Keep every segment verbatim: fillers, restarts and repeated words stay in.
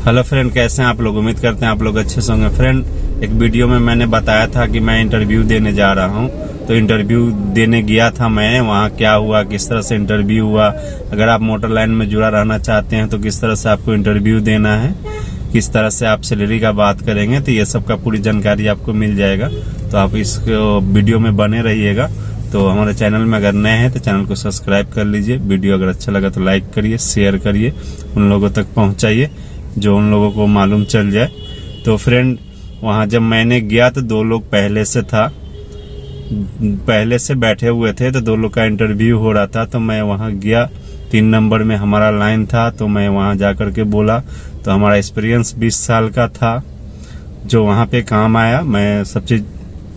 Hello friend, कैसे हैं आप लोग। उम्मीद करते हैं आप लोग अच्छे से होंगे। फ्रेंड, एक वीडियो में मैंने बताया था कि मैं इंटरव्यू देने जा रहा हूं, तो इंटरव्यू देने गया था मैं। वहां क्या हुआ, किस तरह से इंटरव्यू हुआ, अगर आप मोटर लाइन में जुड़ा रहना चाहते हैं तो किस तरह से आपको इंटरव्यू देना है, किस तरह से आप सैलरी का बात करेंगे, तो ये सब का पूरी जानकारी आपको मिल जाएगा। तो आप इस वीडियो में बने रहिएगा। तो हमारे चैनल में अगर नए हैं तो चैनल को सब्सक्राइब कर लीजिए। वीडियो अगर अच्छा लगा तो लाइक करिए, शेयर करिए, उन लोगों तक पहुंचाइए जो उन लोगों को मालूम चल जाए। तो फ्रेंड, वहां जब मैंने गया तो दो लोग पहले से था पहले से बैठे हुए थे, तो दो लोग का इंटरव्यू हो रहा था। तो मैं वहां गया, तीन नंबर में हमारा लाइन था, तो मैं वहां जाकर के बोला। तो हमारा एक्सपीरियंस बीस साल का था जो वहां पे काम आया। मैं सब चीज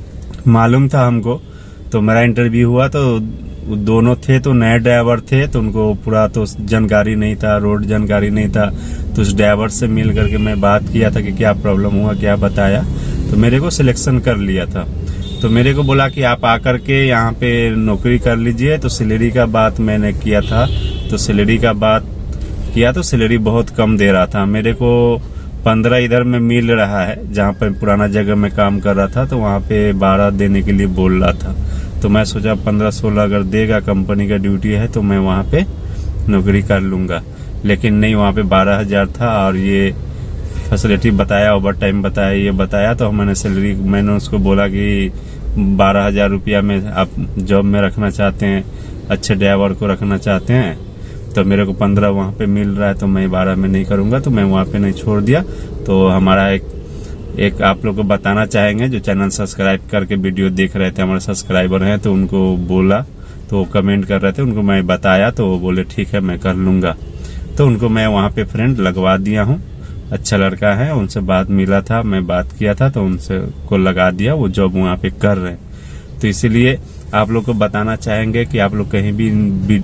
मालूम था हमको। तो मेरा इंटरव्यू हुआ तो दोनों थे तो नए ड्राइवर थे, तो उनको पूरा तो जानकारी नहीं था, रोड जानकारी नहीं था। तो उस ड्राइवर से मिल करके मैं बात किया था कि क्या प्रॉब्लम हुआ, क्या बताया। तो मेरे को सिलेक्शन कर लिया था। तो मेरे को बोला कि आप आकर के यहाँ पे नौकरी कर लीजिए। तो सैलरी का बात मैंने किया था, तो सैलरी का बात किया तो सैलरी बहुत कम दे रहा था। मेरे को पंद्रह इधर में मिल रहा है, जहाँ पे पुराना जगह में काम कर रहा था, तो वहाँ पे बारह देने के लिए बोल रहा था। तो मैं सोचा पंद्रह सोलह अगर देगा, कंपनी का ड्यूटी है, तो मैं वहाँ पे नौकरी कर लूंगा। लेकिन नहीं, वहाँ पे बारह हजार था और ये फैसिलिटी बताया, ओवर टाइम बताया, ये बताया। तो मैंने सैलरी मैंने उसको बोला कि बारह हजार रुपया में आप जॉब में रखना चाहते हैं, अच्छे ड्राइवर को रखना चाहते हैं, तो मेरे को पंद्रह वहाँ पे मिल रहा है, तो मैं बारह में नहीं करूंगा। तो मैं वहाँ पे नहीं छोड़ दिया। तो हमारा एक एक आप लोग को बताना चाहेंगे जो चैनल सब्सक्राइब करके वीडियो देख रहे थे, हमारे सब्सक्राइबर हैं, तो उनको बोला, तो वो कमेंट कर रहे थे, उनको मैं बताया, तो वो बोले ठीक है मैं कर लूंगा। तो उनको मैं वहाँ पे फ्रेंड लगवा दिया हूँ। अच्छा लड़का है, उनसे बात मिला था, मैं बात किया था, तो उनसे को लगा दिया, वो जॉब वहाँ पे कर रहे हैं। तो इसीलिए आप लोग को बताना चाहेंगे कि आप लोग कहीं भी, भी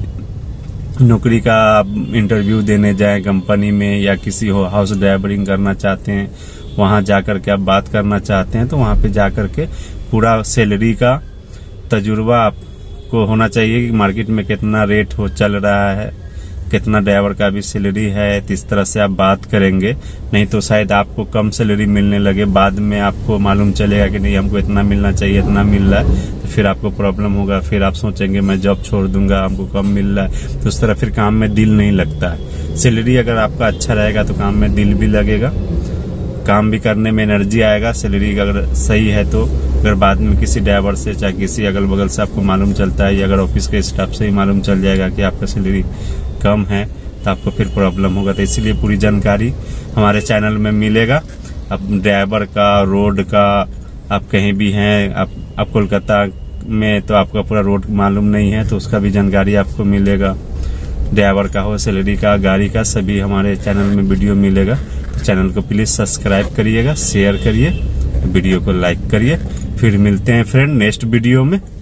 नौकरी का इंटरव्यू देने जाए कंपनी में, या किसी हो हाउस ड्राइवरिंग करना चाहते हैं, वहां जाकर के आप बात करना चाहते हैं, तो वहां पे जाकर के पूरा सैलरी का तजुर्बा आपको होना चाहिए कि मार्केट में कितना रेट हो चल रहा है, कितना ड्राइवर का भी सैलरी है। तो इस तरह से आप बात करेंगे, नहीं तो शायद आपको कम सैलरी मिलने लगे, बाद में आपको मालूम चलेगा कि नहीं हमको इतना मिलना चाहिए, इतना मिल रहा है, तो फिर आपको प्रॉब्लम होगा। फिर आप सोचेंगे मैं जॉब छोड़ दूंगा, हमको कम मिल रहा है। तो उस तरह फिर काम में दिल नहीं लगता है। सैलरी अगर आपका अच्छा रहेगा तो काम में दिल भी लगेगा, काम भी करने में एनर्जी आएगा। सैलरी अगर सही है तो अगर बाद में किसी ड्राइवर से, चाहे किसी अगल बगल से आपको मालूम चलता है, या अगर ऑफिस के स्टाफ से ही मालूम चल जाएगा कि आपका सैलरी कम है, तो आपको फिर प्रॉब्लम होगा। तो इसीलिए पूरी जानकारी हमारे चैनल में मिलेगा। अब ड्राइवर का, रोड का, आप कहीं भी हैं, आप, आप कोलकाता में, तो आपका पूरा रोड मालूम नहीं है, तो उसका भी जानकारी आपको मिलेगा। ड्राइवर का हो, सैलरी का, गाड़ी का, सभी हमारे चैनल में वीडियो मिलेगा। तो चैनल को प्लीज सब्सक्राइब करिएगा, शेयर करिए, वीडियो को लाइक करिए। फिर मिलते हैं फ्रेंड नेक्स्ट वीडियो में।